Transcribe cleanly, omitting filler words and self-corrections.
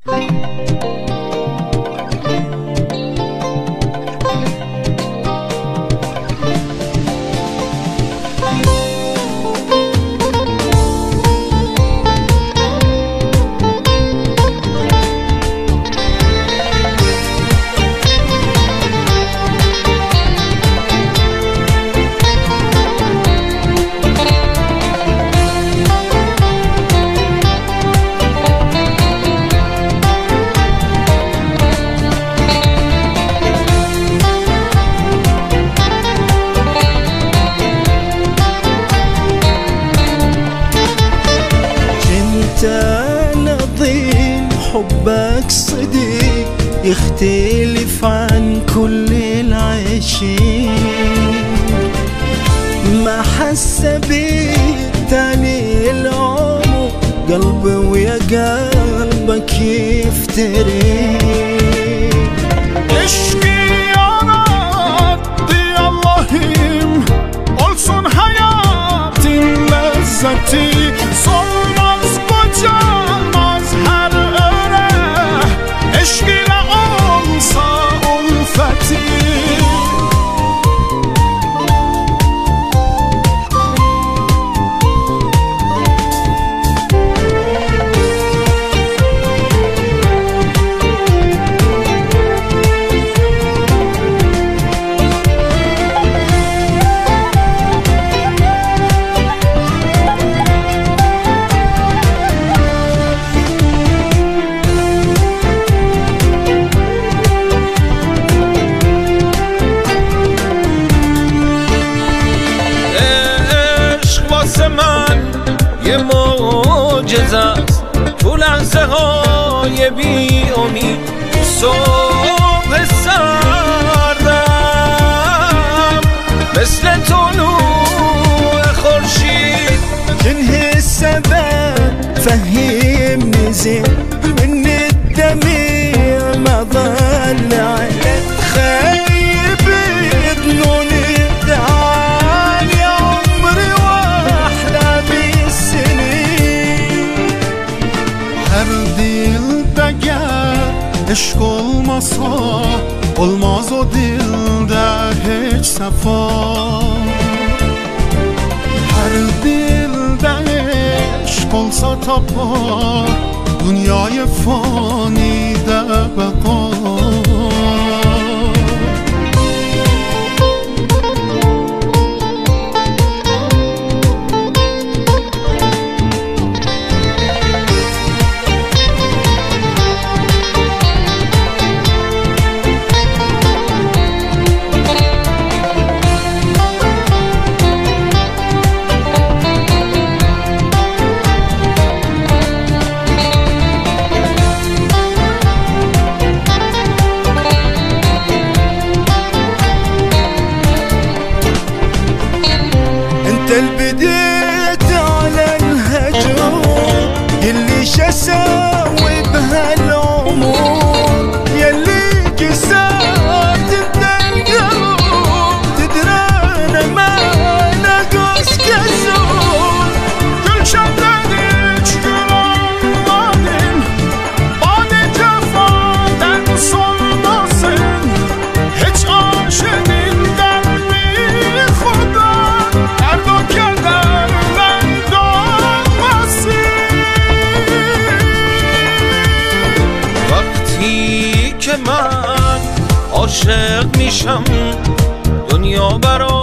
نظيم حبك صديق يختلف عن كل العايشين، ما حس بيه تاني العمر قلبي ويا قلبك يفترق. Eşki yarattı Allah'ım, olsun hayatın lezzeti. Solmaz kocanmaz her öre, eşk ile olsa ulfeti. یه معجزه است تو لحظه های بی امید، صبح سردم مثل طلوع خورشید. تنهي السبب فهمني زين من الدميع ما ظل على خيب ظنون الدعان يا عمري واحلى بالسنين. Her dilde gel eşk olmasa, olmaz o dilde hiç sefa. Her dilde eşk olsa tapar, dünyayı fanide beka. البديت على الهجوم يلي شساوي بهالعمر، يلي كسات انت القلب تدرانا ما نقص كسور. Gül şenledik gül olmadın, bade cefaden solmasın. Hiç aşığından mi Huda, derd o kederden doğmasın. وقتی که من عاشق میشم دنیا برام